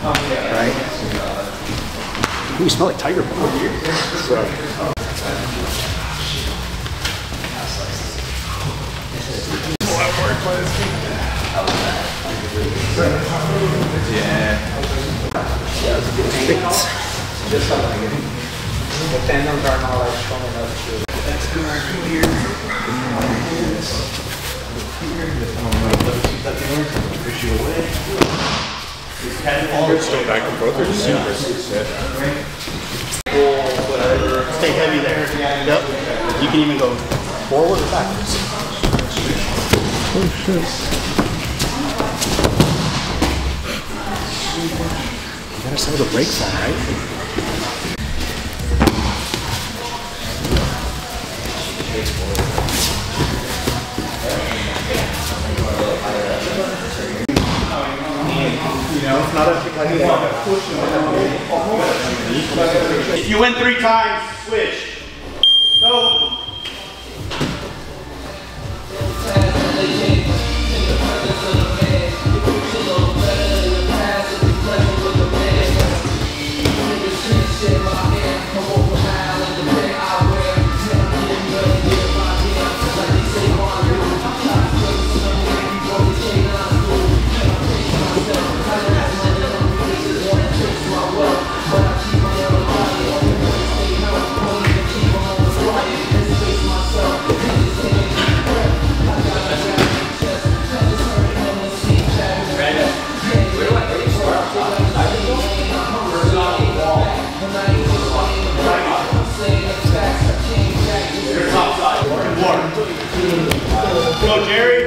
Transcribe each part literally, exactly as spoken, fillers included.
right? Ooh, you smell like tiger balm. So. Yeah. Just something. The tandems are not like strong enough to. That's good right here. Push you away. Still back and forth or just super sit? Stay heavy there. Yep. You can even go forward or backwards. Oh shit. You gotta settle the brakes on, right? You know, it's not a like if you win three times, switch. Go. Go, Jerry.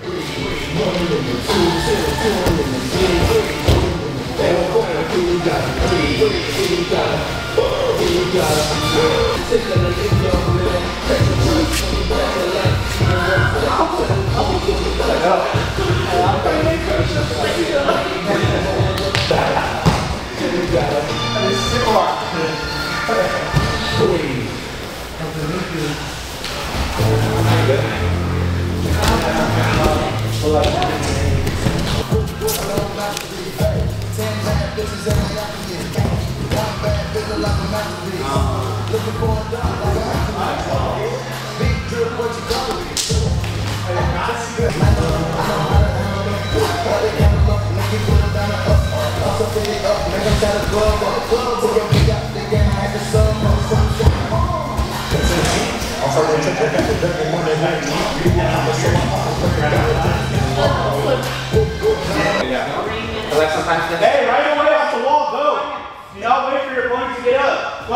Hey, right away off the wall, go! Do not wait for your opponent to get up. Go!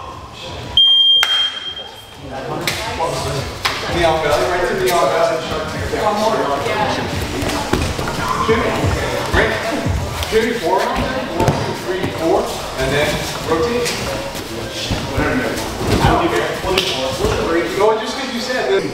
Neon belly, right to neon belly. One more. Jimmy, right? Jimmy, four. One, two, three, four. And then rotate. Whatever you do. I don't care. We'll do four. We'll do three. Go just because you said that.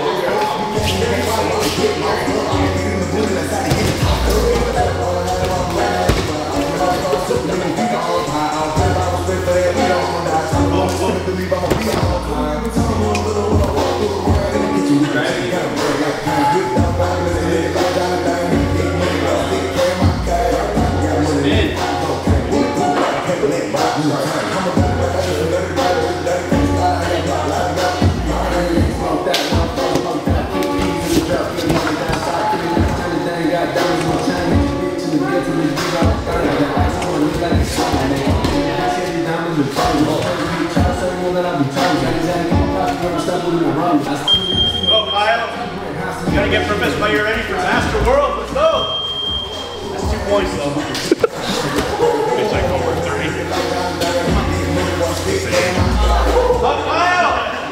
Go, Kyle. You gotta get purpose while you're ready for Master World. Let's go. That's two points, though. It's like over thirty. Go, Kyle.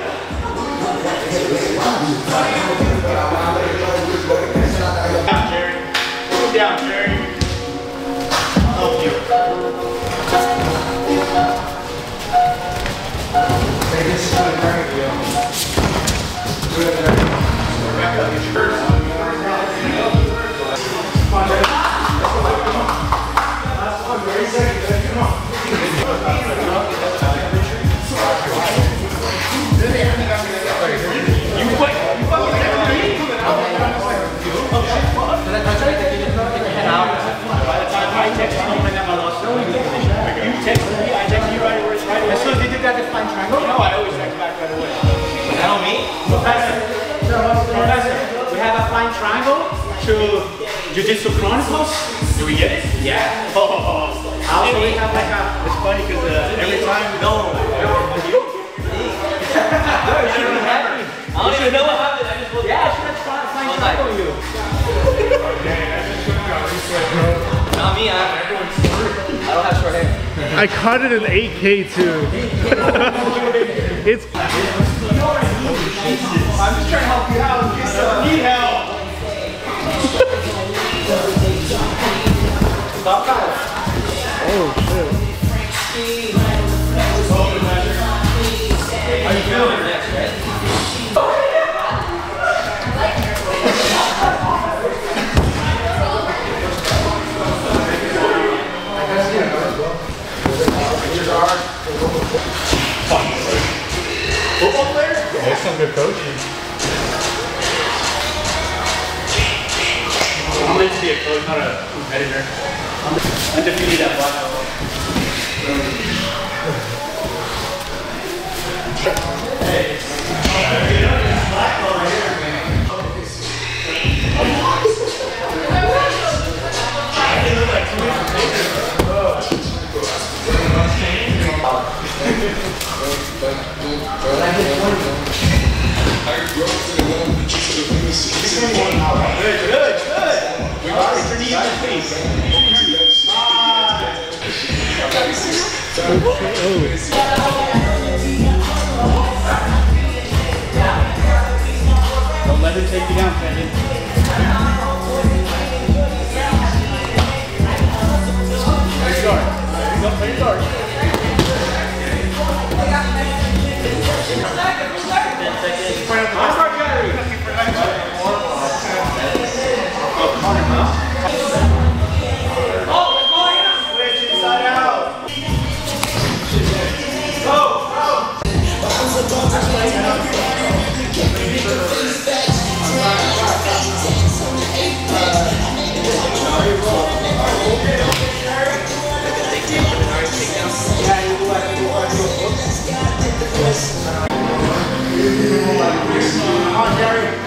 Down, Jerry. Go down, Jerry. I'll help you. Back up, get your first. By the time I text you, I'm gonna have my loss. Professor, Professor, we have a flying triangle to Jiu-Jitsu Chronicles. Do we get it? Yeah. Oh, also we have like a, it's funny because uh, every time we go, I don't even know what happened. I just looked. Yeah, I should have tried flying triangle on you. Not me, I have everyone's short. I don't have short hair. I caught it in eight K too. It's. I'm just trying to help you out in case uh, need help. Stop that. Oh shit. How you feeling next, right? Football players? There's some good coaching. I'm meant to be a coach, not a competitor. I'm undefeated at black belt. Hey. Black belt right here. I look like two different pictures. Good, good, good. It's your knee on your face. Don't let him take you down, Brandon. Play your guard. Go play your guard. Switch inside out. Go, go. Come on, Jerry.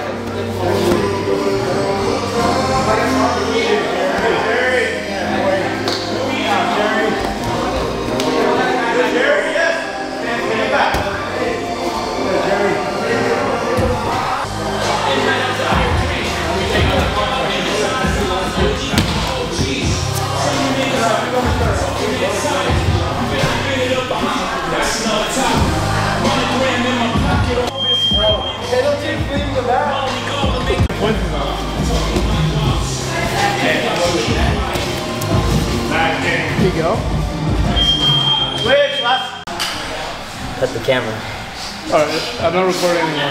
Here you go. Switch, last. That's the camera. Alright, I'm not recording anymore.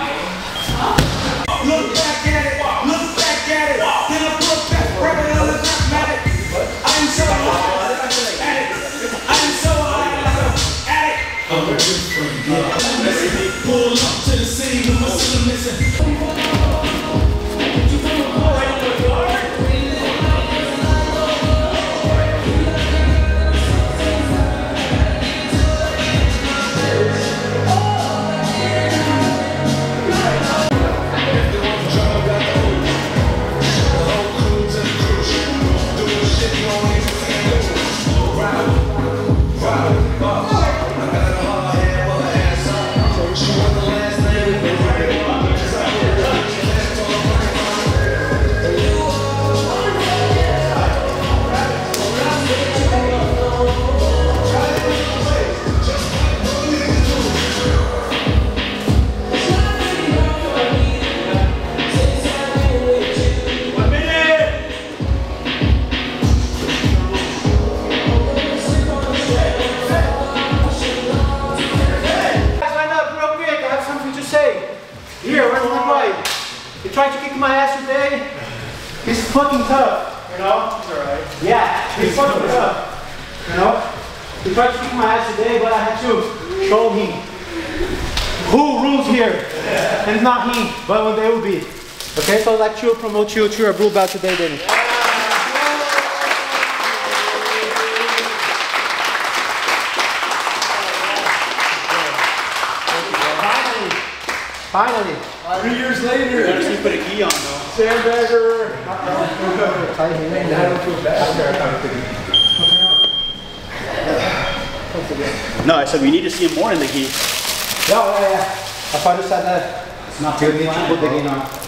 Look back at it, look back at it. Then I put that rubber on the mathematic. I'm so high at it. I'm so high at it. I'm a good friend. Pull up to the city with my son missing. Tried to kick my ass today. He's fucking tough, you know? He's alright. Yeah, he's fucking tough. You know? He tried to kick my ass today, but I had to show him who rules here. And it's not he, but one day will be. Okay, so I'd like to promote you to your blue belt today, Danny. Finally. Three years later. Notice you put a gi on though. Sandbagger. No, I said we need to see him more in the gi. Yeah, yeah, yeah. I thought you said that. It's not You need to put the gi on.